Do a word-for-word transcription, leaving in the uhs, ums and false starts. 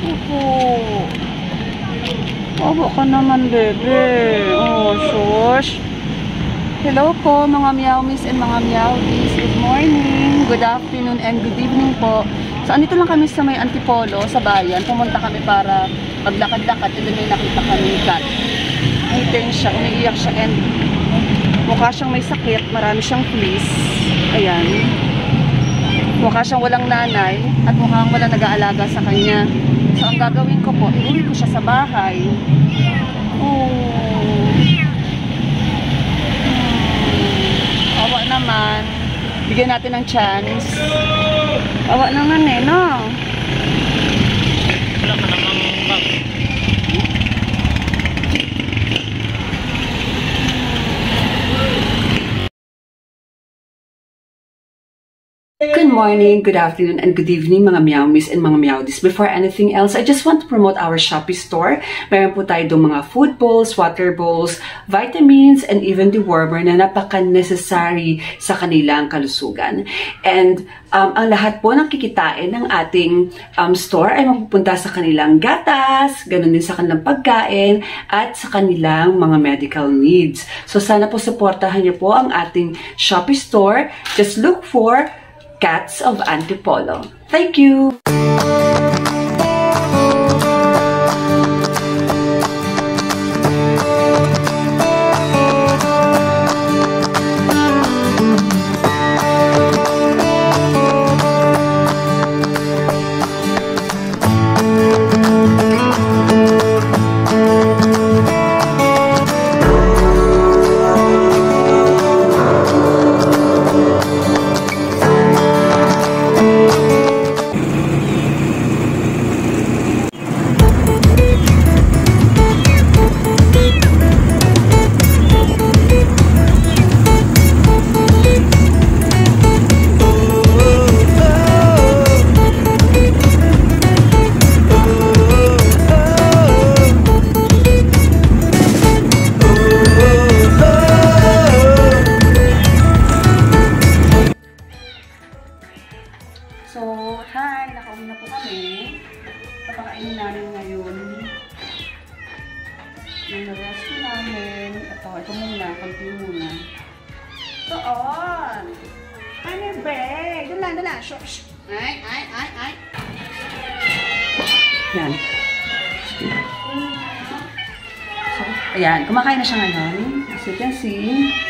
Opo. Opo ka naman, bebe. Oh, shush. Hello po, mga meowmies and mga meowdies. Good morning, good afternoon, and good evening po. So, andito lang kami sa may Antipolo, sa bayan. Pumunta kami para maglakad-lakad. And then may nakita kami cat. Kitten siya, umiiyak siya, and mukha siyang may sakit. Marami siyang fleas. Ayan. Mukha siyang walang nanay at mukhang walang nag-aalaga sa kanya. So, ang gagawin ko po, iuwi ko siya sa bahay. Oh. Hmm. Awa naman. Bigyan natin ng chance. Awa naman eh, no? Wala ka namang bag. Good morning, good afternoon, and good evening mga meowmies and mga meowdies. Before anything else, I just want to promote our Shopee store. Meron po tayo doon mga food bowls, water bowls, vitamins, and even dewormer na napaka-necessary sa kanilang kalusugan. And um, ang lahat po ng kikitain ng ating um, store ay mapupunta sa kanilang gatas, ganun din sa kanilang pagkain, at sa kanilang mga medical needs. So sana po supportahan niyo po ang ating Shopee store. Just look for Cats of Antipolo. Thank you! So, hi! Nakauwi na po kami. Papakainin namin ngayon. Yung rest namin. Ito, ito muna. Kunti muna. So, on! Ano ba? Doon lang, doon lang. Shush! Ay, ay, ay, ay! Yan. So, ayan. Kumakain na siya ngayon. As you can see.